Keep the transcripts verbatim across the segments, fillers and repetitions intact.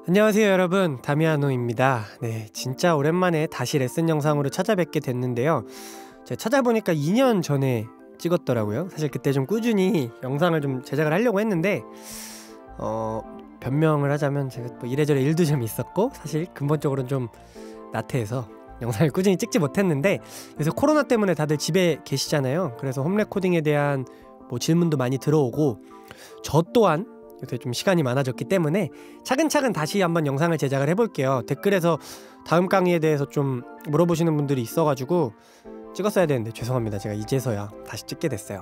안녕하세요 여러분, 다미아노입니다. 네, 진짜 오랜만에 다시 레슨 영상으로 찾아뵙게 됐는데요. 제가 찾아보니까 이 년 전에 찍었더라고요. 사실 그때 좀 꾸준히 영상을 좀 제작을 하려고 했는데 어... 변명을 하자면 제가 뭐 이래저래 일도 좀 있었고 사실 근본적으로는 좀 나태해서 영상을 꾸준히 찍지 못했는데, 그래서 코로나 때문에 다들 집에 계시잖아요. 그래서 홈레코딩에 대한 뭐 질문도 많이 들어오고 저 또한 요새 좀 시간이 많아졌기 때문에 차근차근 다시 한번 영상을 제작을 해볼게요. 댓글에서 다음 강의에 대해서 좀 물어보시는 분들이 있어가지고 찍었어야 되는데 죄송합니다. 제가 이제서야 다시 찍게 됐어요.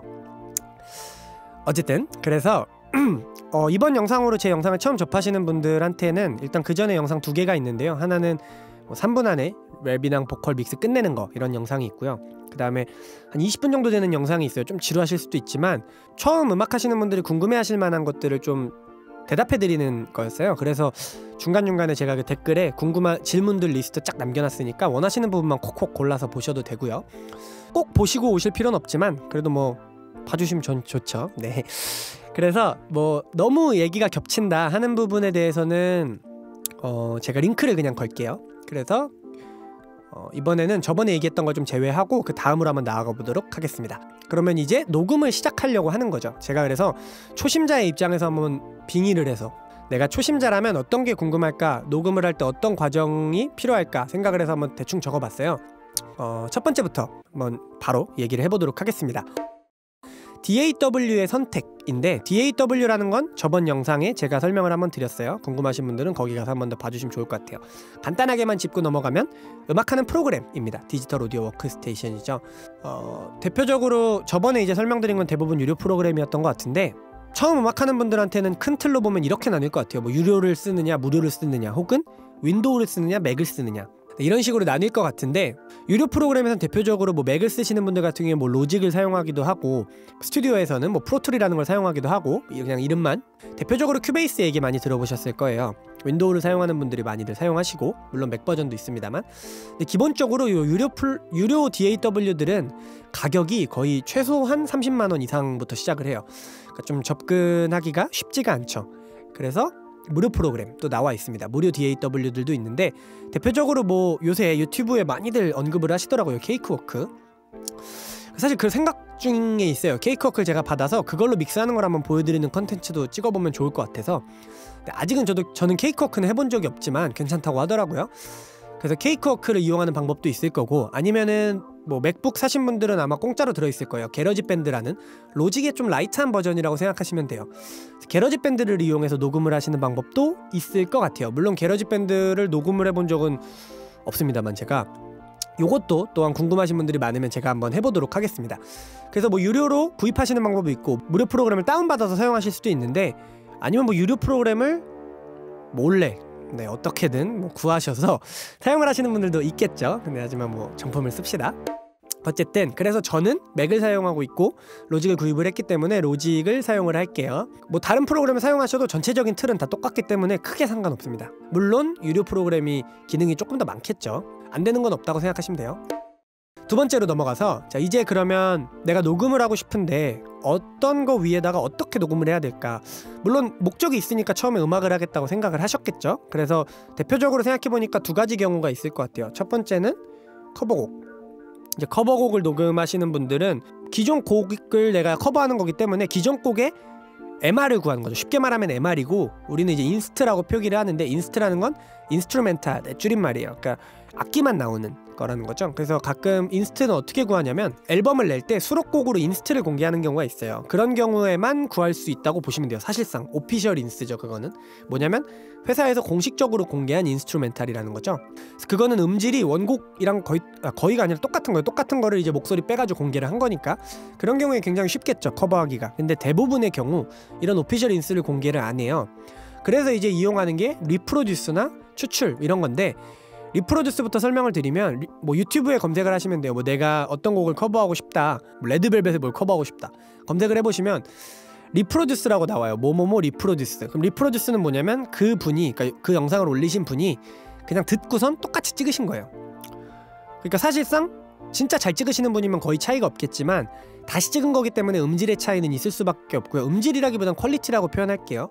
어쨌든 그래서 어, 이번 영상으로 제 영상을 처음 접하시는 분들한테는 일단 그 전에 영상 두 개가 있는데요. 하나는 뭐 삼 분 안에 랩이랑 보컬 믹스 끝내는 거, 이런 영상이 있고요. 그 다음에 한 이십 분 정도 되는 영상이 있어요. 좀 지루하실 수도 있지만 처음 음악 하시는 분들이 궁금해하실 만한 것들을 좀 대답해드리는 거였어요. 그래서 중간중간에 제가 그 댓글에 궁금한 질문들 리스트 쫙 남겨놨으니까 원하시는 부분만 콕콕 골라서 보셔도 되고요. 꼭 보시고 오실 필요는 없지만 그래도 뭐 봐주시면 전 좋죠. 네. 그래서 뭐 너무 얘기가 겹친다 하는 부분에 대해서는 어 제가 링크를 그냥 걸게요. 그래서 어 이번에는 저번에 얘기했던 걸 좀 제외하고 그 다음으로 한번 나아가 보도록 하겠습니다. 그러면 이제 녹음을 시작하려고 하는 거죠. 제가 그래서 초심자의 입장에서 한번 빙의를 해서 내가 초심자라면 어떤 게 궁금할까, 녹음을 할 때 어떤 과정이 필요할까 생각을 해서 한번 대충 적어봤어요. 어, 첫 번째부터 한번 바로 얘기를 해보도록 하겠습니다. 디에이더블유의 선택인데, 디에이더블유라는 건 저번 영상에 제가 설명을 한번 드렸어요. 궁금하신 분들은 거기 가서 한번 더 봐주시면 좋을 것 같아요. 간단하게만 짚고 넘어가면 음악하는 프로그램입니다. 디지털 오디오 워크스테이션이죠. 어, 대표적으로 저번에 이제 설명드린 건 대부분 유료 프로그램이었던 것 같은데, 처음 음악하는 분들한테는 큰 틀로 보면 이렇게 나뉠 것 같아요. 뭐 유료를 쓰느냐 무료를 쓰느냐, 혹은 윈도우를 쓰느냐 맥을 쓰느냐, 이런 식으로 나뉠 것 같은데, 유료 프로그램에서는 대표적으로 뭐 맥을 쓰시는 분들 같은 경우에 뭐 로직을 사용하기도 하고, 스튜디오에서는 뭐 프로툴이라는 걸 사용하기도 하고, 그냥 이름만, 대표적으로 큐베이스 얘기 많이 들어보셨을 거예요. 윈도우를 사용하는 분들이 많이들 사용하시고, 물론 맥 버전도 있습니다만. 근데 기본적으로 요 유료 풀, 유료 디에이더블유들은 가격이 거의 최소한 삼십만 원 이상부터 시작을 해요. 그러니까 좀 접근하기가 쉽지가 않죠. 그래서 무료 프로그램 또 나와 있습니다. 무료 디에이더블유들도 있는데, 대표적으로 뭐 요새 유튜브에 많이들 언급을 하시더라고요. 케이크워크. 사실 그 생각 중에 있어요. 케이크워크를 제가 받아서 그걸로 믹스하는 걸 한번 보여드리는 컨텐츠도 찍어보면 좋을 것 같아서. 근데 아직은 저도 저는 케이크워크는 해본 적이 없지만 괜찮다고 하더라고요. 그래서 케이크워크를 이용하는 방법도 있을 거고, 아니면은 뭐 맥북 사신 분들은 아마 공짜로 들어있을 거예요. 게러지밴드라는 로직의 좀 라이트한 버전이라고 생각하시면 돼요. 게러지밴드를 이용해서 녹음을 하시는 방법도 있을 것 같아요. 물론 게러지밴드를 녹음을 해본 적은 없습니다만 제가 요것도 또한 궁금하신 분들이 많으면 제가 한번 해보도록 하겠습니다. 그래서 뭐 유료로 구입하시는 방법도 있고, 무료 프로그램을 다운받아서 사용하실 수도 있는데, 아니면 뭐 유료 프로그램을 몰래 네 어떻게든 뭐 구하셔서 사용을 하시는 분들도 있겠죠. 근데 하지만 뭐 정품을 씁시다. 어쨌든 그래서 저는 맥을 사용하고 있고 로직을 구입을 했기 때문에 로직을 사용을 할게요. 뭐 다른 프로그램을 사용하셔도 전체적인 틀은 다 똑같기 때문에 크게 상관없습니다. 물론 유료 프로그램이 기능이 조금 더 많겠죠. 안 되는 건 없다고 생각하시면 돼요. 두 번째로 넘어가서, 자 이제 그러면 내가 녹음을 하고 싶은데 어떤 거 위에다가 어떻게 녹음을 해야 될까. 물론 목적이 있으니까 처음에 음악을 하겠다고 생각을 하셨겠죠. 그래서 대표적으로 생각해보니까 두 가지 경우가 있을 것 같아요. 첫 번째는 커버곡. 이제 커버곡을 녹음하시는 분들은 기존 곡을 내가 커버하는 거기 때문에 기존 곡에 엠알을 구하는 거죠. 쉽게 말하면 엠알이고, 우리는 이제 인스트라고 표기를 하는데, 인스트라는 건 인스트루멘탈의 줄임말이에요. 그러니까 악기만 나오는 거라는 거죠. 그래서 가끔 인스트는 어떻게 구하냐면 앨범을 낼 때 수록곡으로 인스트를 공개하는 경우가 있어요. 그런 경우에만 구할 수 있다고 보시면 돼요. 사실상 오피셜 인스트죠. 그거는 뭐냐면 회사에서 공식적으로 공개한 인스트루멘탈이라는 거죠. 그래서 그거는 음질이 원곡이랑 거의 아, 거의가 아니라 똑같은 거예요. 똑같은 거를 이제 목소리 빼가지고 공개를 한 거니까 그런 경우에 굉장히 쉽겠죠, 커버하기가. 근데 대부분의 경우 이런 오피셜 인스트를 공개를 안 해요. 그래서 이제 이용하는 게 리프로듀스나 추출 이런 건데, 리프로듀스부터 설명을 드리면 리, 뭐 유튜브에 검색을 하시면 돼요. 뭐 내가 어떤 곡을 커버하고 싶다, 뭐 레드벨벳을 뭘 커버하고 싶다, 검색을 해보시면 리프로듀스라고 나와요. 뭐뭐뭐 리프로듀스. 그럼 리프로듀스는 뭐냐면 그 분이, 그러니까 그 영상을 올리신 분이 그냥 듣고선 똑같이 찍으신 거예요. 그러니까 사실상 진짜 잘 찍으시는 분이면 거의 차이가 없겠지만 다시 찍은 거기 때문에 음질의 차이는 있을 수밖에 없고요. 음질이라기보단 퀄리티라고 표현할게요.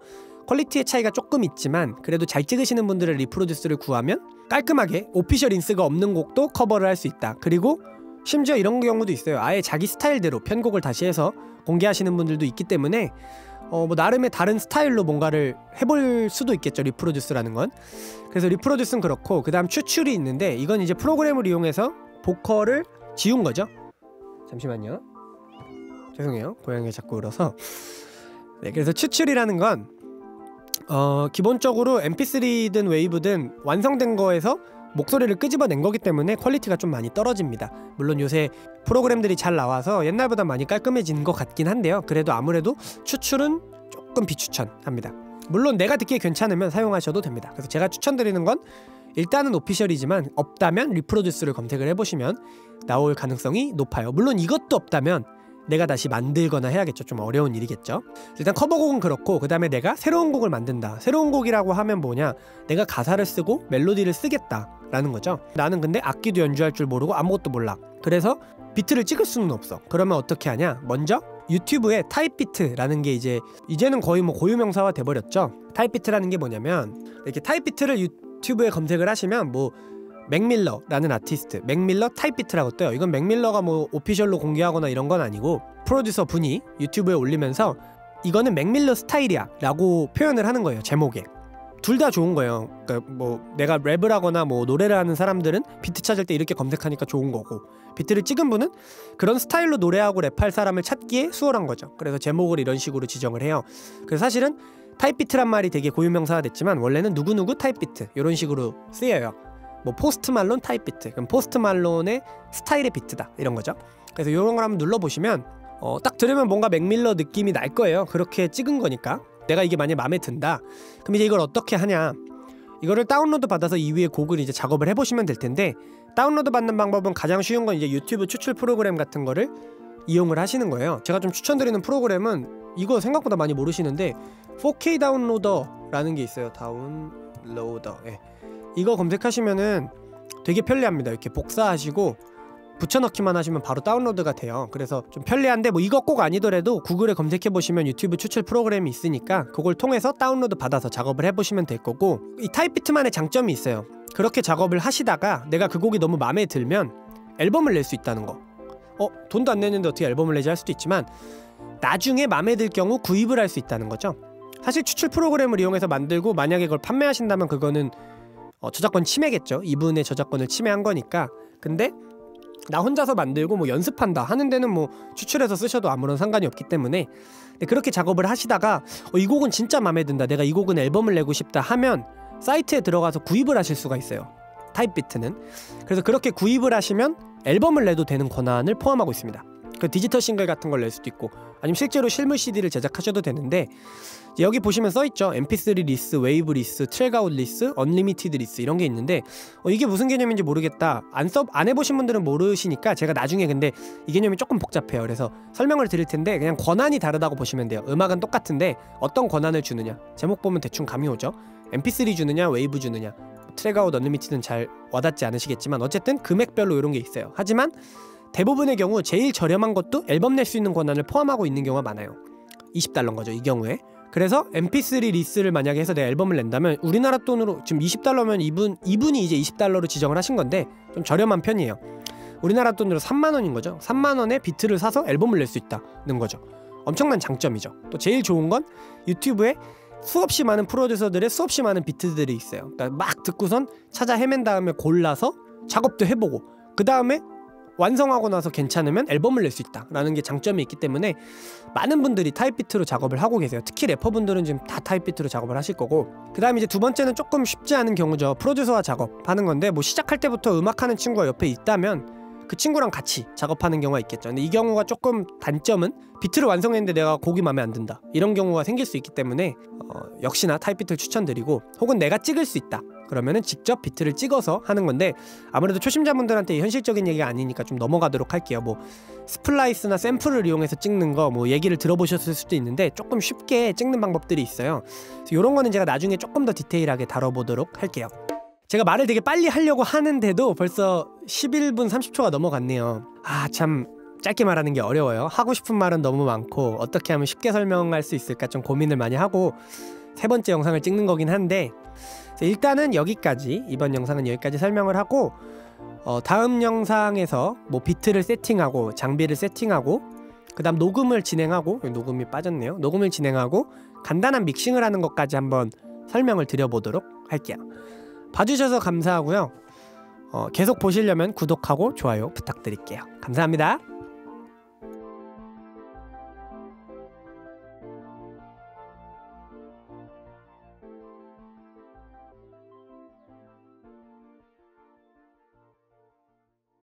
퀄리티의 차이가 조금 있지만 그래도 잘 찍으시는 분들의 리프로듀스를 구하면 깔끔하게 오피셜 인스가 없는 곡도 커버를 할 수 있다. 그리고 심지어 이런 경우도 있어요. 아예 자기 스타일대로 편곡을 다시 해서 공개하시는 분들도 있기 때문에 어 뭐 나름의 다른 스타일로 뭔가를 해볼 수도 있겠죠, 리프로듀스라는 건. 그래서 리프로듀스는 그렇고, 그 다음 추출이 있는데 이건 이제 프로그램을 이용해서 보컬을 지운 거죠. 잠시만요, 죄송해요, 고양이가 자꾸 울어서. 네, 그래서 추출이라는 건 어 기본적으로 엠피쓰리든 웨이브든 완성된 거에서 목소리를 끄집어낸 거기 때문에 퀄리티가 좀 많이 떨어집니다. 물론 요새 프로그램들이 잘 나와서 옛날보다 많이 깔끔해진 것 같긴 한데요, 그래도 아무래도 추출은 조금 비추천합니다. 물론 내가 듣기에 괜찮으면 사용하셔도 됩니다. 그래서 제가 추천드리는 건 일단은 오피셜이지만 없다면 리프로듀스를 검색을 해보시면 나올 가능성이 높아요. 물론 이것도 없다면 내가 다시 만들거나 해야겠죠. 좀 어려운 일이겠죠. 일단 커버곡은 그렇고, 그 다음에 내가 새로운 곡을 만든다. 새로운 곡이라고 하면 뭐냐, 내가 가사를 쓰고 멜로디를 쓰겠다 라는 거죠. 나는 근데 악기도 연주할 줄 모르고 아무것도 몰라. 그래서 비트를 찍을 수는 없어. 그러면 어떻게 하냐, 먼저 유튜브에 타입비트라는 게 이제 이제는 거의 뭐 고유명사화 돼버렸죠. 타입비트라는 게 뭐냐면, 이렇게 타입비트를 유튜브에 검색을 하시면 뭐 맥밀러라는 아티스트, 맥밀러 타입비트라고 떠요. 이건 맥밀러가 뭐 오피셜로 공개하거나 이런 건 아니고 프로듀서 분이 유튜브에 올리면서 이거는 맥밀러 스타일이야 라고 표현을 하는 거예요, 제목에. 둘 다 좋은 거예요. 그러니까 뭐 내가 랩을 하거나 뭐 노래를 하는 사람들은 비트 찾을 때 이렇게 검색하니까 좋은 거고, 비트를 찍은 분은 그런 스타일로 노래하고 랩할 사람을 찾기에 수월한 거죠. 그래서 제목을 이런 식으로 지정을 해요. 그래서 사실은 타입비트란 말이 되게 고유명사가 됐지만 원래는 누구누구 타입비트 이런 식으로 쓰여요. 뭐 포스트 말론 타입비트, 그럼 포스트 말론의 스타일의 비트다 이런 거죠. 그래서 이런 걸 한번 눌러보시면 어, 딱 들으면 뭔가 맥밀러 느낌이 날 거예요. 그렇게 찍은 거니까. 내가 이게 만약에 마음에 든다, 그럼 이제 이걸 어떻게 하냐, 이거를 다운로드 받아서 이 위에 곡을 이제 작업을 해보시면 될 텐데, 다운로드 받는 방법은 가장 쉬운 건 이제 유튜브 추출 프로그램 같은 거를 이용을 하시는 거예요. 제가 좀 추천드리는 프로그램은 이거 생각보다 많이 모르시는데 포케이 다운로더라는 게 있어요. 다운로더. 예. 이거 검색하시면은 되게 편리합니다. 이렇게 복사하시고 붙여넣기만 하시면 바로 다운로드가 돼요. 그래서 좀 편리한데, 뭐 이거 꼭 아니더라도 구글에 검색해보시면 유튜브 추출 프로그램이 있으니까 그걸 통해서 다운로드 받아서 작업을 해보시면 될 거고, 이 타입비트만의 장점이 있어요. 그렇게 작업을 하시다가 내가 그 곡이 너무 마음에 들면 앨범을 낼 수 있다는 거. 어? 돈도 안 내는데 어떻게 앨범을 내지 할 수도 있지만 나중에 마음에 들 경우 구입을 할 수 있다는 거죠. 사실 추출 프로그램을 이용해서 만들고 만약에 그걸 판매하신다면 그거는 어, 저작권 침해겠죠. 이분의 저작권을 침해한 거니까. 근데 나 혼자서 만들고 뭐 연습한다 하는 데는 뭐 추출해서 쓰셔도 아무런 상관이 없기 때문에, 근데 그렇게 작업을 하시다가 어, 이 곡은 진짜 마음에 든다, 내가 이 곡은 앨범을 내고 싶다 하면 사이트에 들어가서 구입을 하실 수가 있어요, 타입비트는. 그래서 그렇게 구입을 하시면 앨범을 내도 되는 권한을 포함하고 있습니다. 그 디지털 싱글 같은 걸 낼 수도 있고, 아니면 실제로 실물 씨디를 제작하셔도 되는데, 여기 보시면 써있죠. 엠피쓰리 리스, 웨이브 리스, 트랙아웃 리스, 언리미티드 리스 이런 게 있는데 어, 이게 무슨 개념인지 모르겠다, 안, 써, 안 해보신 분들은 모르시니까 제가 나중에, 근데 이 개념이 조금 복잡해요. 그래서 설명을 드릴 텐데 그냥 권한이 다르다고 보시면 돼요. 음악은 똑같은데 어떤 권한을 주느냐, 제목 보면 대충 감이 오죠. 엠피쓰리 주느냐, 웨이브 주느냐, 트랙아웃, 언리미티드는 잘 와닿지 않으시겠지만 어쨌든 금액별로 이런 게 있어요. 하지만 대부분의 경우 제일 저렴한 것도 앨범 낼 수 있는 권한을 포함하고 있는 경우가 많아요. 이십 달러인 거죠, 이 경우에. 그래서 엠피쓰리 리스를 만약에 해서 내 앨범을 낸다면 우리나라 돈으로 지금 이십 달러면 이분, 이분이 이제 이십 달러로 지정을 하신 건데 좀 저렴한 편이에요. 우리나라 돈으로 삼만 원인 거죠. 삼만 원에 비트를 사서 앨범을 낼 수 있다는 거죠. 엄청난 장점이죠. 또 제일 좋은 건 유튜브에 수없이 많은 프로듀서들의 수없이 많은 비트들이 있어요. 그러니까 막 듣고선 찾아 헤맨 다음에 골라서 작업도 해보고 그 다음에 완성하고 나서 괜찮으면 앨범을 낼 수 있다라는 게 장점이 있기 때문에 많은 분들이 타입비트로 작업을 하고 계세요. 특히 래퍼분들은 지금 다 타입비트로 작업을 하실 거고, 그 다음에 이제 두 번째는 조금 쉽지 않은 경우죠. 프로듀서와 작업하는 건데, 뭐 시작할 때부터 음악하는 친구가 옆에 있다면 그 친구랑 같이 작업하는 경우가 있겠죠. 근데 이 경우가 조금 단점은 비트를 완성했는데 내가 곡이 마음에 안 든다, 이런 경우가 생길 수 있기 때문에 어, 역시나 타입비트를 추천드리고, 혹은 내가 찍을 수 있다 그러면은 직접 비트를 찍어서 하는 건데, 아무래도 초심자분들한테 현실적인 얘기가 아니니까 좀 넘어가도록 할게요. 뭐 스플라이스나 샘플을 이용해서 찍는 거 뭐 얘기를 들어보셨을 수도 있는데 조금 쉽게 찍는 방법들이 있어요. 그래서 이런 거는 제가 나중에 조금 더 디테일하게 다뤄보도록 할게요. 제가 말을 되게 빨리 하려고 하는데도 벌써 십일 분 삼십 초가 넘어갔네요. 아, 참 짧게 말하는 게 어려워요. 하고 싶은 말은 너무 많고 어떻게 하면 쉽게 설명할 수 있을까 좀 고민을 많이 하고 세 번째 영상을 찍는 거긴 한데 일단은 여기까지, 이번 영상은 여기까지 설명을 하고 어, 다음 영상에서 뭐 비트를 세팅하고 장비를 세팅하고 그 다음 녹음을 진행하고, 녹음이 빠졌네요. 녹음을 진행하고 간단한 믹싱을 하는 것까지 한번 설명을 드려보도록 할게요. 봐주셔서 감사하고요. 어, 계속 보시려면 구독하고 좋아요 부탁드릴게요. 감사합니다.